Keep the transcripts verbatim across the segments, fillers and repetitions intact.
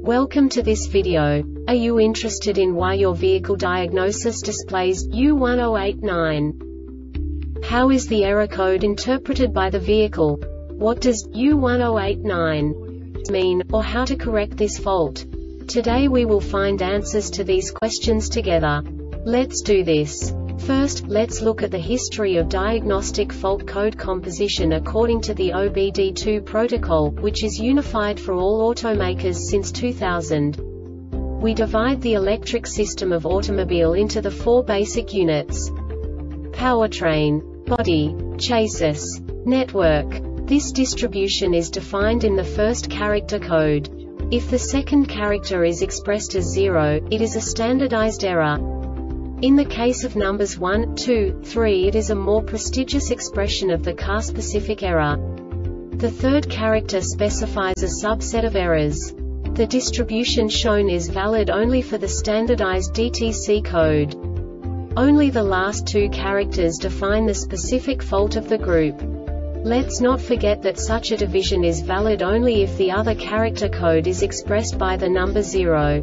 Welcome to this video. Are you interested in why your vehicle diagnosis displays U one zero eight nine? How is the error code interpreted by the vehicle? What does U one zero eight nine mean, or how to correct this fault? Today we will find answers to these questions together. Let's do this. First, let's look at the history of diagnostic fault code composition according to the O B D two protocol, which is unified for all automakers since two thousand. We divide the electric system of automobile into the four basic units: powertrain, body, chassis, network. This distribution is defined in the first character code. If the second character is expressed as zero, it is a standardized error. In the case of numbers one, two, three, it is a more prestigious expression of the car-specific error. The third character specifies a subset of errors. The distribution shown is valid only for the standardized D T C code. Only the last two characters define the specific fault of the group. Let's not forget that such a division is valid only if the other character code is expressed by the number zero.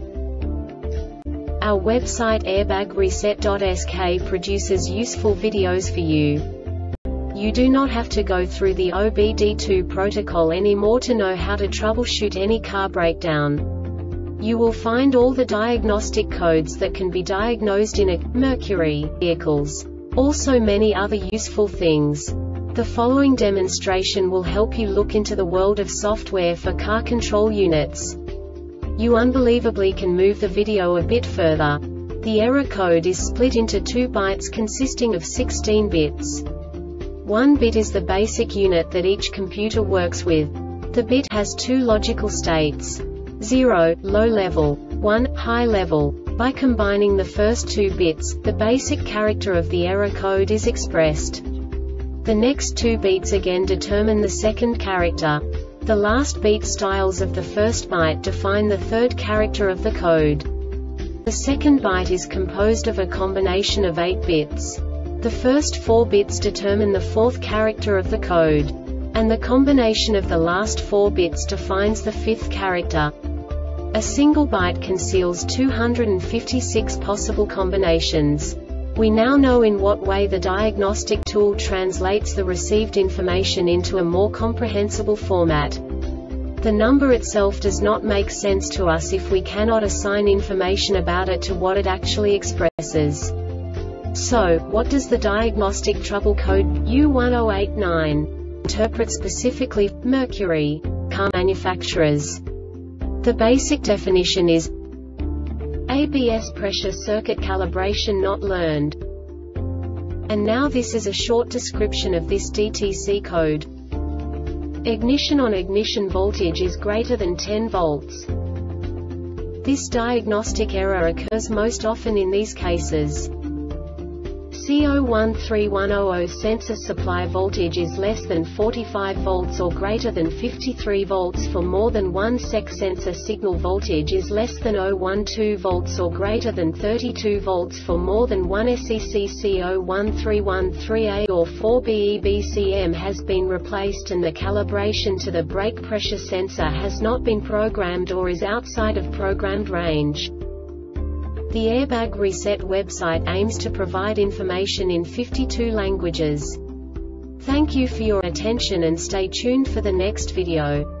Our website airbag reset dot S K produces useful videos for you. You do not have to go through the O B D two protocol anymore to know how to troubleshoot any car breakdown. You will find all the diagnostic codes that can be diagnosed in a Mercury vehicles. Also many other useful things. The following demonstration will help you look into the world of software for car control units. You unbelievably can move the video a bit further. The error code is split into two bytes consisting of sixteen bits. One bit is the basic unit that each computer works with. The bit has two logical states: zero, low level, one, high level. By combining the first two bits, the basic character of the error code is expressed. The next two beats again determine the second character. The last beat styles of the first byte define the third character of the code. The second byte is composed of a combination of eight bits. The first four bits determine the fourth character of the code. And the combination of the last four bits defines the fifth character. A single byte conceals two hundred fifty-six possible combinations. We now know in what way the diagnostic tool translates the received information into a more comprehensible format. The number itself does not make sense to us if we cannot assign information about it to what it actually expresses. So, what does the diagnostic trouble code U one zero eight nine interpret specifically for Mercury car manufacturers? The basic definition is A B S pressure circuit calibration not learned. And now this is a short description of this D T C code. Ignition on ignition voltage is greater than ten volts. This diagnostic error occurs most often in these cases: C zero one three one zero zero sensor supply voltage is less than forty-five volts or greater than fifty-three volts for more than one sec. Sensor signal voltage is less than zero one two volts or greater than thirty-two volts for more than one sec. C zero one three one three A or four B E B C M has been replaced and the calibration to the brake pressure sensor has not been programmed or is outside of programmed range. The Airbag Reset website aims to provide information in fifty-two languages. Thank you for your attention and stay tuned for the next video.